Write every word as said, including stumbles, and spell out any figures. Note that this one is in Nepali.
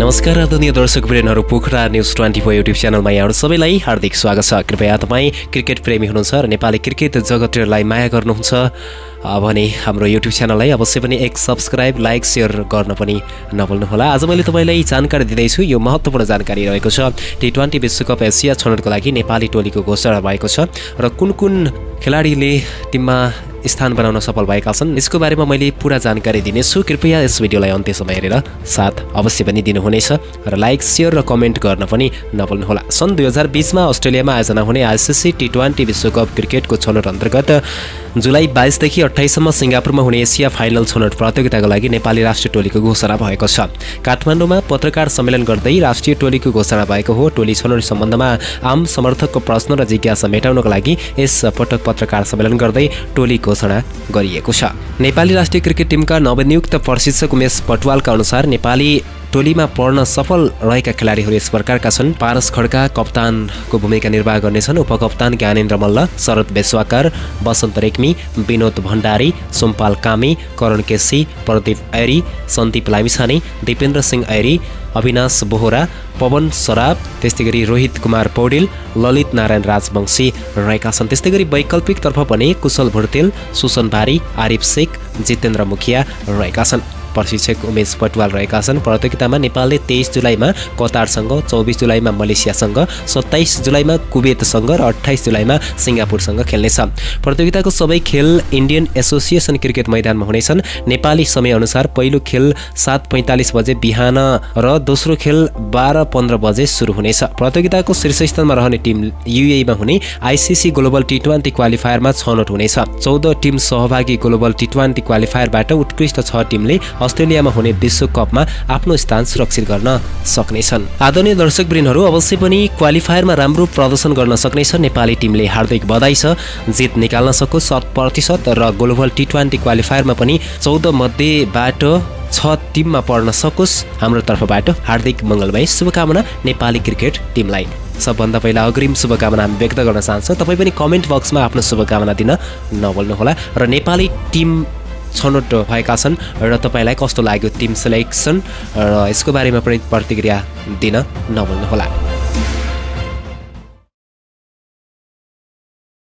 नमस्कार आदरणीय दर्शकवृन्दहरू, Pokhara news twenty four YouTube च्यानलमा यहाँहरू सबैलाई हार्दिक स्वागत छ। कृपया तपाईँ क्रिकेट प्रेमी हुनुहुन्छ र नेपाली क्रिकेट जगतलाई माया गर्नुहुन्छ भने हाम्रो युट्युब च्यानललाई अवश्य पनि एक सब्स्क्राइब, लाइक, सेयर गर्न पनि नभुल्नुहोला। आज मैले तपाईँलाई जानकारी दिँदैछु। यो महत्त्वपूर्ण जानकारी रहेको छ। टी ट्वेन्टी विश्वकप एसिया छनौटको लागि नेपाली टोलीको घोषणा भएको छ र कुन कुन खेलाडीले टिममा स्थान बनाउन सफल भएका छन् यसको बारेमा मैले पूरा जानकारी दिनेछु। कृपया यस भिडियोलाई अन्त्यसम्म हेरेर साथ अवश्य पनि दिनुहुनेछ र लाइक, सेयर र कमेन्ट गर्न पनि नभुल्नुहोला। सन् दुई हजार बिसमा अस्ट्रेलियामा आयोजना हुने आइसिसी टी ट्वेन्टी विश्वकप क्रिकेटको छनौट अन्तर्गत जुलाई बाइसदेखि अट्ठाइससम्म सिङ्गापुरमा हुने एसिया फाइनल छनौट प्रतियोगिताको लागि नेपाली राष्ट्रिय टोलीको घोषणा भएको छ। काठमाडौँमा पत्रकार सम्मेलन गर्दै राष्ट्रिय टोलीको घोषणा भएको हो। टोली छनौट सम्बन्धमा आम समर्थकको प्रश्न र जिज्ञासा मेटाउनका लागि यस पटक पत्रकार सम्मेलन गर्दै टोली घोषणा गरिएको छ। नेपाली राष्ट्रिय क्रिकेट टिमका नवनियुक्त प्रशिक्षक उमेश पटवालका अनुसार नेपाली टोलीमा पढ्न सफल रहेका खेलाडीहरू यस प्रकारका छन्। पारस खड्का कप्तानको भूमिका निर्वाह गर्नेछन्। उपकप्तान ज्ञानेन्द्र मल्ल, शरद बेस्वाकर, बसन्त रेग्मी, विनोद भण्डारी, सोमपाल कामी, करण केसी, प्रदीप ऐरी, सन्दीप लामिछाने, दिपेन्द्र सिंह ऐरी, अविनाश बोहरा, पवन सराफ, त्यस्तै गरी रोहित कुमार पौडेल, ललित नारायण राजवंशी रहेका छन्। त्यस्तै गरी वैकल्पिकतर्फ पनि कुशल भुर्तेल, सुसन बारी, आरिफ शेख, जितेन्द्र मुखिया रहेका छन्। प्रशिक्षक उमेश पटवाल रहेका छन्। प्रतियोगितामा नेपालले तेइस जुलाईमा कतारसँग, चौबिस जुलाईमा मलेसियासँग, सत्ताइस जुलाईमा कुवेतसँग र अट्ठाइस जुलाईमा सिङ्गापुरसँग खेल्नेछ। प्रतियोगिताको सबै खेल इन्डियन एसोसिएसन क्रिकेट मैदानमा हुनेछन्। नेपाली समयअनुसार पहिलो खेल सात पैँतालिस बजे बिहान र दोस्रो खेल बाह्र पन्ध्र बजे सुरु हुनेछ। प्रतियोगिताको शीर्ष स्थानमा रहने टिम युएईमा हुने आइसिसी ग्लोबल टी ट्वेन्टी क्वालिफायरमा छनौट हुनेछ। चौध टिम सहभागी ग्लोबल टी ट्वेन्टी क्वालिफायरबाट उत्कृष्ट छ टिमले अस्ट्रेलियामा हुने विश्वकपमा आफ्नो स्थान सुरक्षित गर्न सक्नेछन्। आदरणीय दर्शकवृन्दहरू, अवश्य पनि क्वालिफायरमा राम्रो प्रदर्शन गर्न सक्नेछ नेपाली टिमले। हार्दिक बधाई छ। जित निकाल्न सकोस् शत प्रतिशत र ग्लोबल टी ट्वेन्टी क्वालिफायरमा पनि चौध मध्येबाट छ टिममा पर्न सकोस्। हाम्रो तर्फबाट हार्दिक मङ्गलमय शुभकामना नेपाली क्रिकेट टिमलाई। सबभन्दा पहिला अग्रिम शुभकामना हामी व्यक्त गर्न चाहन्छौँ। तपाईँ पनि कमेन्ट बक्समा आफ्नो शुभकामना दिन नभुल्नुहोला र नेपाली टिम छनौट भएका छन् र तपाईँलाई कस्तो लाग्यो टिम सेलेक्सन र यसको बारेमा पनि प्रतिक्रिया दिन नभुल्नुहोला।